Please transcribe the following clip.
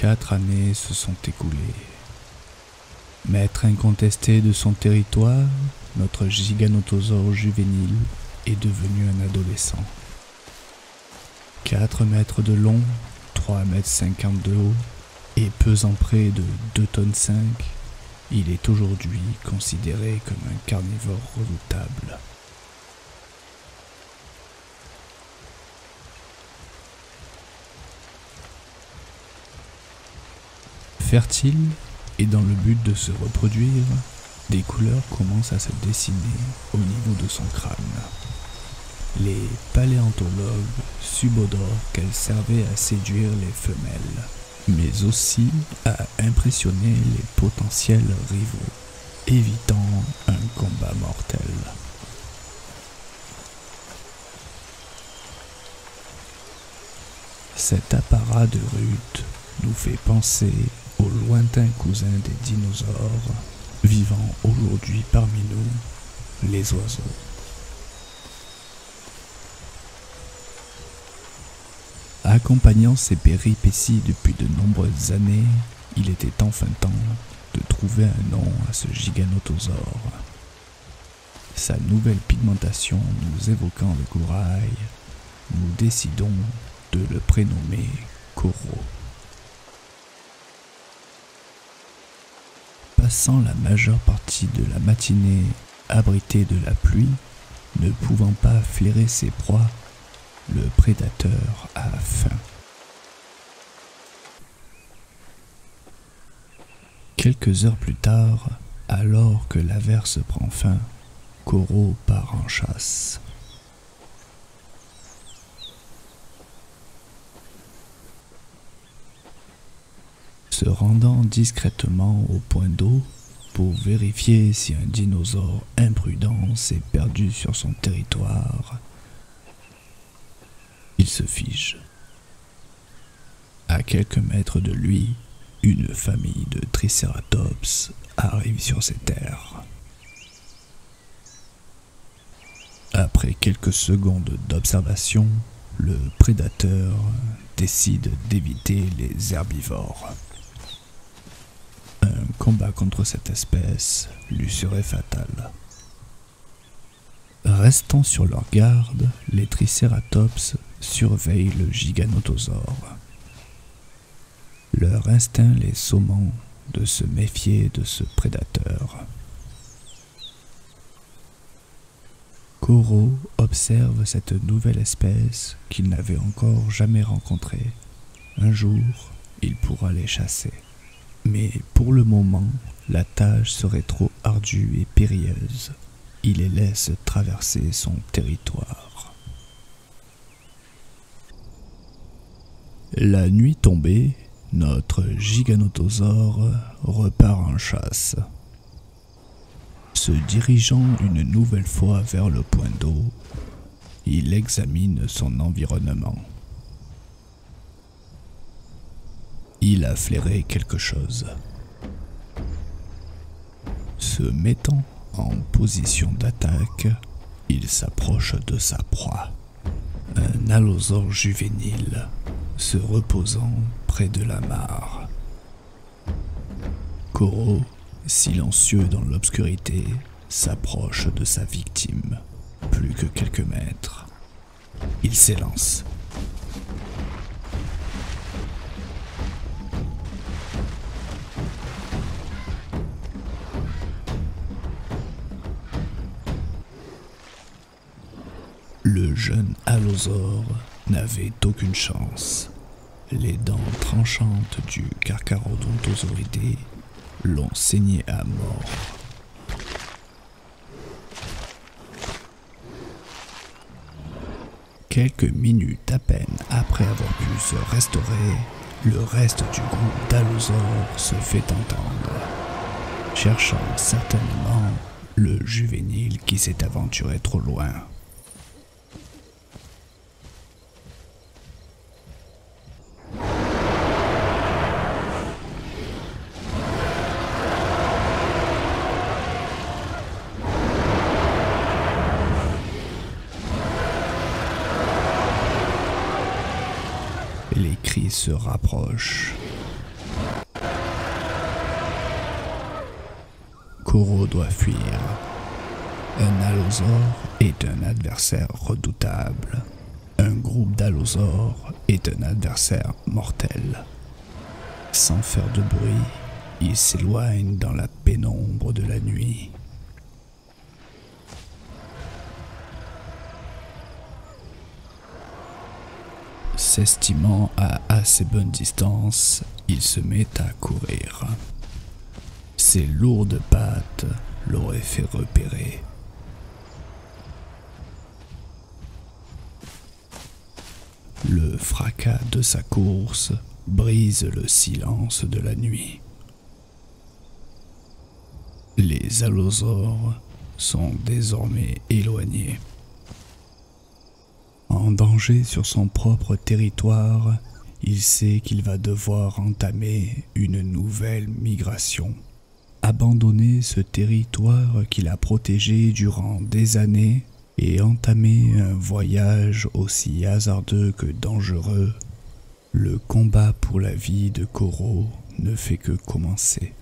4 années se sont écoulées. Maître incontesté de son territoire, notre giganotosaure juvénile est devenu un adolescent. 4 mètres de long, 3,50 m de haut et pesant près de 2,5 tonnes, il est aujourd'hui considéré comme un carnivore redoutable. Fertile et dans le but de se reproduire, des couleurs commencent à se dessiner au niveau de son crâne. Les paléontologues subodorent qu'elle servait à séduire les femelles, mais aussi à impressionner les potentiels rivaux, évitant un combat mortel. Cet apparat de rut nous fait penser aux lointains cousins des dinosaures vivant aujourd'hui parmi nous, les oiseaux. Accompagnant ces péripéties depuis de nombreuses années, il était enfin temps de trouver un nom à ce giganotosaure. Sa nouvelle pigmentation nous évoquant le corail, nous décidons de le prénommer Koro. Passant la majeure partie de la matinée abrité de la pluie, ne pouvant pas flairer ses proies, le prédateur a faim. Quelques heures plus tard, alors que l'averse prend fin, Koro part en chasse. Se rendant discrètement au point d'eau pour vérifier si un dinosaure imprudent s'est perdu sur son territoire, il se fige. À quelques mètres de lui, une famille de Triceratops arrive sur ses terres. Après quelques secondes d'observation, le prédateur décide d'éviter les herbivores. Un combat contre cette espèce lui serait fatal. Restant sur leur garde, les Triceratops surveillent le giganotosaure. Leur instinct les sommant de se méfier de ce prédateur. Koro observe cette nouvelle espèce qu'il n'avait encore jamais rencontrée. Un jour, il pourra les chasser. Mais pour le moment, la tâche serait trop ardue et périlleuse. Il les laisse traverser son territoire. La nuit tombée, notre giganotosaure repart en chasse. Se dirigeant une nouvelle fois vers le point d'eau, il examine son environnement. Il a flairé quelque chose. Se mettant en position d'attaque, il s'approche de sa proie. Un allosaure juvénile se reposant près de la mare. Koro, silencieux dans l'obscurité, s'approche de sa victime. Plus que quelques mètres. Il s'élance. Le jeune allosaure n'avait aucune chance. Les dents tranchantes du Carcharodontosauridae l'ont saigné à mort. Quelques minutes à peine après avoir pu se restaurer, le reste du groupe d'allosaures se fait entendre, cherchant certainement le juvénile qui s'est aventuré trop loin. Les cris se rapprochent. Koro doit fuir. Un allosaure est un adversaire redoutable. Un groupe d'allosaures est un adversaire mortel. Sans faire de bruit, il s'éloigne dans la pénombre de la nuit. S'estimant à assez bonne distance, il se met à courir. Ses lourdes pattes l'auraient fait repérer. Le fracas de sa course brise le silence de la nuit. Les allosaures sont désormais éloignés. En danger sur son propre territoire, il sait qu'il va devoir entamer une nouvelle migration. Abandonner ce territoire qu'il a protégé durant des années et entamer un voyage aussi hasardeux que dangereux, le combat pour la vie de Koro ne fait que commencer.